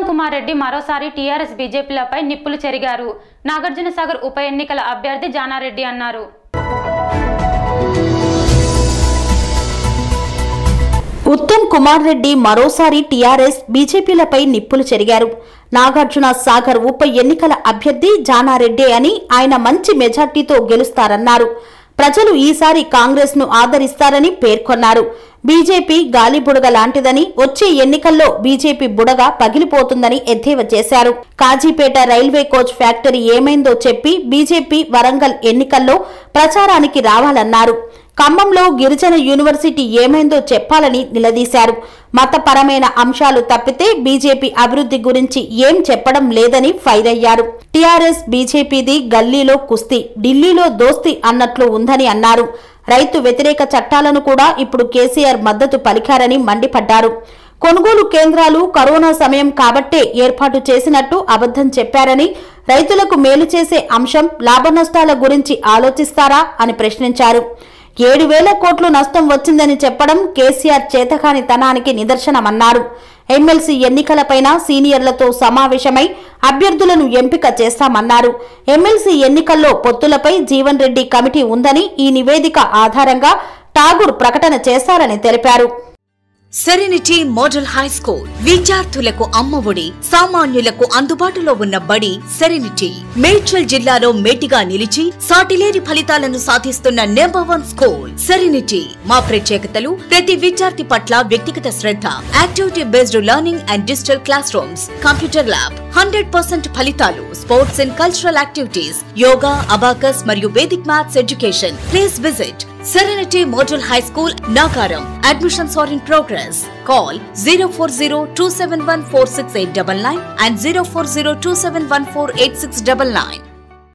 కుమార్ రెడ్డి మరోసారి టీఆర్ఎస్ బీజేపీలపై నిప్పులు చెరిగారు. నాగార్జునసాగర్ ఉప ఎన్నికల అభ్యర్థి జానారెడ్డి అన్నారు. ఉత్తమ్ కుమార్ రెడ్డి మరోసారి టీఆర్ఎస్ బీజేపీలపై నిప్పులు చెరిగారు. నాగార్జునసాగర్ ఉప ఎన్నికల అభ్యర్థి జానారెడ్డి అని, ఆయన మంచి మెజార్టీతో గెలుస్తారన్నారు. ప్రజలు ఈసారి కాంగ్రెస్ ను ఆదరిస్తారని పేర్కొన్నారు. బీజేపీ గాలి బుడగ లాంటిదని, వచ్చే ఎన్నికల్లో బీజేపీ బుడగ పగిలిపోతుందని ఎద్దేవా చేశారు. కాజీపేట రైల్వే కోచ్ ఫ్యాక్టరీ ఏమైందో చెప్పి బీజేపీ వరంగల్ ఎన్నికల్లో ప్రచారానికి రావాలన్నారు. ఖమ్మంలో గిరిజన యూనివర్సిటీ ఏమైందో చెప్పాలని నిలదీశారు. మతపరమైన అంశాలు తప్పితే బీజేపీ అభివృద్ధి గురించి ఏం చెప్పడం లేదని ఫైర్ అయ్యారు. టీఆర్ఎస్ బీజేపీది గల్లీలో కుస్తీ, ఢిల్లీలో దోస్తీ అన్నట్లు ఉందని అన్నారు. రైతు వ్యతిరేక చట్టాలను కూడా ఇప్పుడు కేసీఆర్ మద్దతు పలికారని మండిపడ్డారు. కొనుగోలు కేంద్రాలు కరోనా సమయం కాబట్టే ఏర్పాటు చేసినట్టు అబద్ధం చెప్పారని, రైతులకు మేలు చేసే అంశం లాభనష్టాల గురించి ఆలోచిస్తారా అని ప్రశ్నించారు. 7,000 కోట్లు నష్టం వచ్చిందని చెప్పడం కేసీఆర్ చేతకానితనానికి నిదర్శనమన్నారు. ఎమ్మెల్సీ ఎన్నికలపైన సీనియర్లతో సమావేశమై అభ్యర్థులను ఎంపిక చేస్తామన్నారు. ఎమ్మెల్సీ ఎన్నికల్లో పొత్తులపై జీవన్ రెడ్డి కమిటీ ఉందని, ఈ నివేదిక ఆధారంగా ఠాగూర్ ప్రకటన చేశారని తెలిపారు. సెరెనిటీ మోడల్ హై స్కూల్ విద్యార్థులకు అమ్మఒడి, సామాన్యులకు అందుబాటులో ఉన్న బడి సెరెనిటీ. మేడ్చల్ జిల్లాలో మేటిగా నిలిచి సాటిలేని ఫలితాలను సాధిస్తున్న #1 స్కూల్ సెరెనిటీ. మా ప్రత్యేకతలు ప్రతి విద్యార్థి పట్ల వ్యక్తిగత శ్రద్ధ, activity based learning and digital classrooms, computer lab, 100% ఫలితాలు, sports and cultural activities, yoga, abacus మరియు Vedic maths education. Please visit Serenity Model High School, Nagaram. Admissions are in progress. Call 040-271-46899 and 040-271-48699.